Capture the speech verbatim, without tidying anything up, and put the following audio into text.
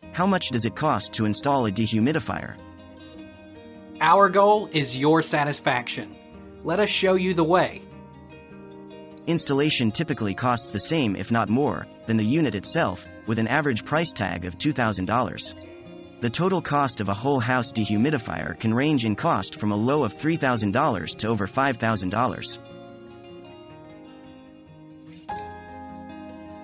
How much does it cost to install a dehumidifier? Our goal is your satisfaction. Let us show you the way. Installation typically costs the same, if not more, than the unit itself, with an average price tag of two thousand dollars. The total cost of a whole house dehumidifier can range in cost from a low of three thousand dollars to over five thousand dollars.